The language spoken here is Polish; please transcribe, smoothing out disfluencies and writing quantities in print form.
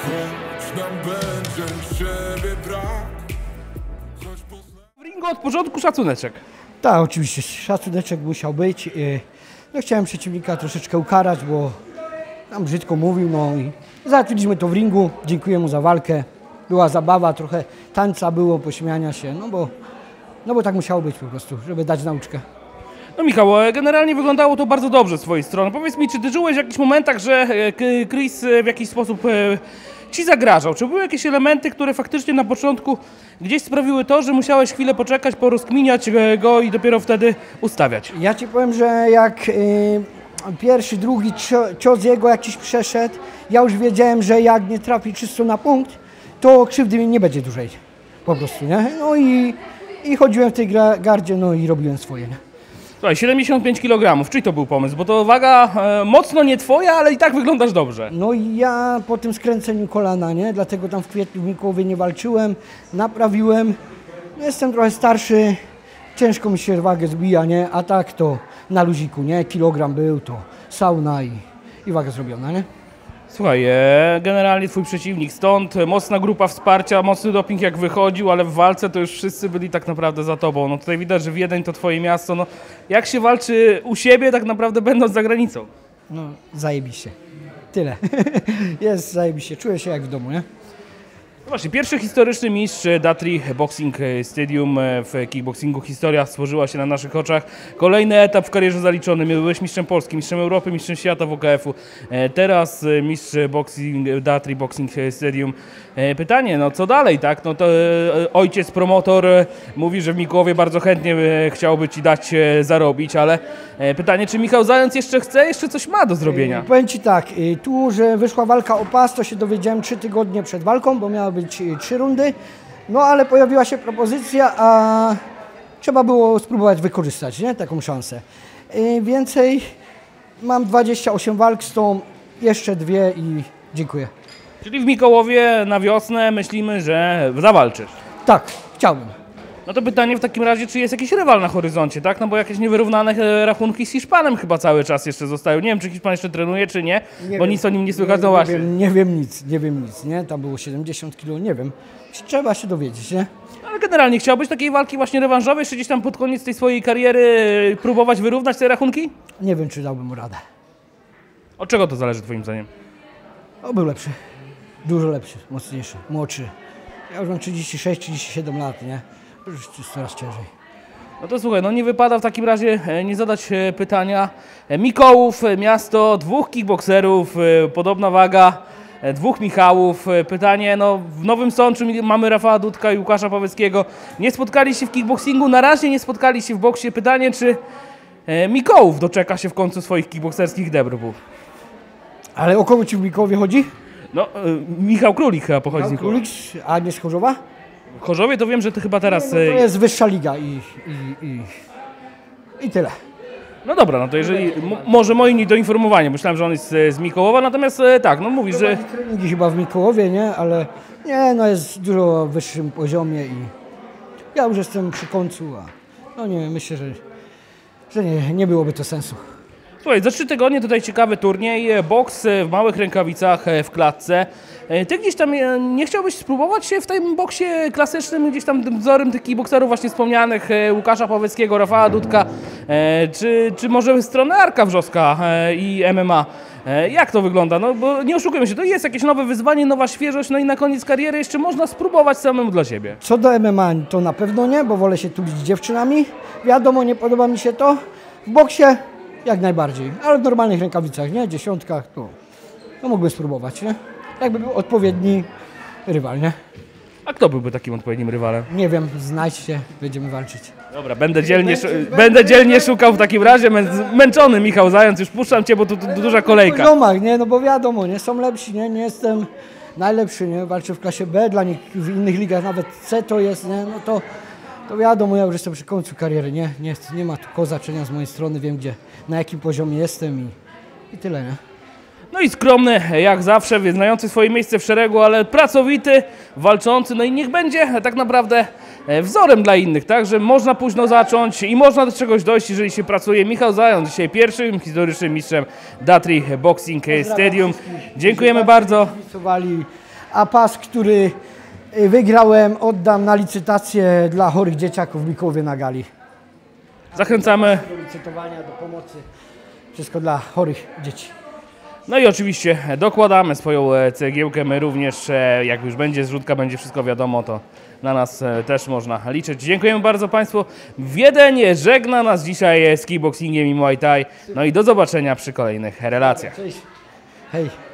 choć nam będzie ciebie brak. W ringu od początku szacuneczek. Tak, oczywiście, szacuneczek musiał być. No, chciałem przeciwnika troszeczkę ukarać, bo tam brzydko mówił, no i załatwiliśmy to w ringu. Dziękuję mu za walkę. Była zabawa, trochę tańca było, pośmiania się, no bo tak musiało być po prostu, żeby dać nauczkę. No Michał, generalnie wyglądało to bardzo dobrze z twojej strony. Powiedz mi, czy ty czułeś w jakichś momentach, że Chris w jakiś sposób ci zagrażał? Czy były jakieś elementy, które faktycznie na początku gdzieś sprawiły to, że musiałeś chwilę poczekać, porozkminiać go i dopiero wtedy ustawiać? Ja ci powiem, że jak pierwszy, drugi cios jego jakiś przeszedł, ja już wiedziałem, że jak nie trafi czysto na punkt, to krzywdy mi nie będzie dłużej. Po prostu, nie? No i chodziłem w tej gardzie, no i robiłem swoje, nie? Słuchaj, 75 kg, czyj to był pomysł? Bo to waga mocno nie twoja, ale i tak wyglądasz dobrze. No i ja po tym skręceniu kolana, nie? Dlatego tam w kwietniu w Mikołowie nie walczyłem, naprawiłem. No, jestem trochę starszy, ciężko mi się wagę zbija, nie? A tak to na luziku, nie? Kilogram był, to sauna i waga zrobiona, nie? Słuchaj, generalnie twój przeciwnik stąd, mocna grupa wsparcia, mocny doping jak wychodził, ale w walce to już wszyscy byli tak naprawdę za tobą. No tutaj widać, że Wiedeń to twoje miasto. No, jak się walczy u siebie, tak naprawdę będąc za granicą? No, zajebiście. Tyle. Jest zajebiście. Czuję się jak w domu, nie? No właśnie, pierwszy historyczny mistrz Datri Boxing Stadium w kickboxingu. Historia stworzyła się na naszych oczach. Kolejny etap w karierze zaliczony. Byłeś mistrzem Polski, mistrzem Europy, mistrzem świata WKF-u. Teraz mistrz Datri Boxing Stadium. Pytanie, no co dalej, tak? No to ojciec, promotor mówi, że w Mikołowie bardzo chętnie chciałby ci dać zarobić, ale pytanie, czy Michał Zając jeszcze chce, jeszcze coś ma do zrobienia? Powiem ci tak, tu, że wyszła walka o pas, to się dowiedziałem 3 tygodnie przed walką, bo miały być 3 rundy, no ale pojawiła się propozycja, a trzeba było spróbować wykorzystać, nie? Taką szansę. Więcej, mam 28 walk, z tą jeszcze 2 i dziękuję. Czyli w Mikołowie na wiosnę myślimy, że zawalczysz. Tak, chciałbym. No to pytanie w takim razie, czy jest jakiś rywal na horyzoncie, tak? No bo jakieś niewyrównane rachunki z Hiszpanem chyba cały czas jeszcze zostają. Nie wiem, czy Hiszpan jeszcze trenuje, czy nie, bo wiem, nic o nim nie słychać. No właśnie. Nie wiem nic, nie? Tam było 70 kg, nie wiem. Trzeba się dowiedzieć, nie? Ale generalnie chciałbyś takiej walki właśnie rewanżowej, czy gdzieś tam pod koniec tej swojej kariery próbować wyrównać te rachunki? Nie wiem, czy dałbym mu radę. Od czego to zależy twoim zdaniem? O, był lepszy. Dużo lepszy, mocniejszy, młodszy. Ja już mam 36-37 lat, nie? Już jest coraz ciężej. No to słuchaj, no nie wypada w takim razie nie zadać pytania. Mikołów, miasto, 2 kickbokserów, podobna waga, 2 Michałów. Pytanie, no w Nowym Sączu mamy Rafała Dudka i Łukasza Paweckiego. Nie spotkali się w kickboxingu, na razie nie spotkali się w boksie. Pytanie, czy Mikołów doczeka się w końcu swoich kickbokserskich debiutów? Ale o kogo ci w Mikołowie chodzi? No, Michał Królik chyba pochodzi z Mikołowa. Królik, a nie z Chorzowa? W Chorzowie to wiem, że ty chyba teraz... No, to jest wyższa liga i tyle. No dobra, no to jeżeli... Może moi niedoinformowanie, myślałem, że on jest z Mikołowa, natomiast tak, no mówisz, że... Treningi chyba w Mikołowie, nie? Ale nie, no jest dużo wyższym poziomie i ja już jestem przy końcu, a no nie wiem, myślę, że nie byłoby to sensu. Słuchaj, za 3 tygodnie tutaj ciekawy turniej, boks w małych rękawicach w klatce. Ty gdzieś tam nie chciałbyś spróbować się w tym boksie klasycznym, gdzieś tam wzorem tych kickbokserów właśnie wspomnianych, Łukasza Paweckiego, Rafała Dudka, czy może stronę Arka Wrzoska i MMA? Jak to wygląda? No bo nie oszukujmy się, to jest jakieś nowe wyzwanie, nowa świeżość, no i na koniec kariery jeszcze można spróbować samemu dla siebie. Co do MMA to na pewno nie, bo wolę się tulić z dziewczynami. Wiadomo, nie podoba mi się to. W boksie jak najbardziej, ale w normalnych rękawicach, nie? 10, to mógłbym spróbować, nie? Jakby był odpowiedni rywal, nie? A kto byłby takim odpowiednim rywalem? Nie wiem, znajdźcie, będziemy walczyć. Dobra, będę dzielnie szukał w takim razie. Męczony Michał Zając, już puszczam cię, bo tu duża kolejka. W poziomach, nie? No bo wiadomo, nie? Są lepsi, nie? Nie jestem najlepszy, nie? Walczę w klasie B, dla nich w innych ligach nawet C to jest, nie? No to wiadomo, ja już jestem przy końcu kariery, nie? Nie ma tu znaczenia z mojej strony, wiem na jakim poziomie jestem i tyle, nie? No i skromny, jak zawsze, znający swoje miejsce w szeregu, ale pracowity, walczący, no i niech będzie tak naprawdę wzorem dla innych, tak, że można późno zacząć i można do czegoś dojść, jeżeli się pracuje. Michał Zając, dzisiaj pierwszym historycznym mistrzem Datri Boxing Stadium. Dziękujemy bardzo. a pas, który wygrałem, oddam na licytację dla chorych dzieciaków w Mikołowie na gali. Zachęcamy. Do licytowania, do pomocy. Wszystko dla chorych dzieci. No i oczywiście dokładamy swoją cegiełkę. My również, jak już będzie zrzutka, będzie wszystko wiadomo, to na nas też można liczyć. Dziękujemy bardzo Państwu. Wiedeń żegna nas dzisiaj z kickboxingiem i Muay Thai. No i do zobaczenia przy kolejnych relacjach. Cześć. Hej.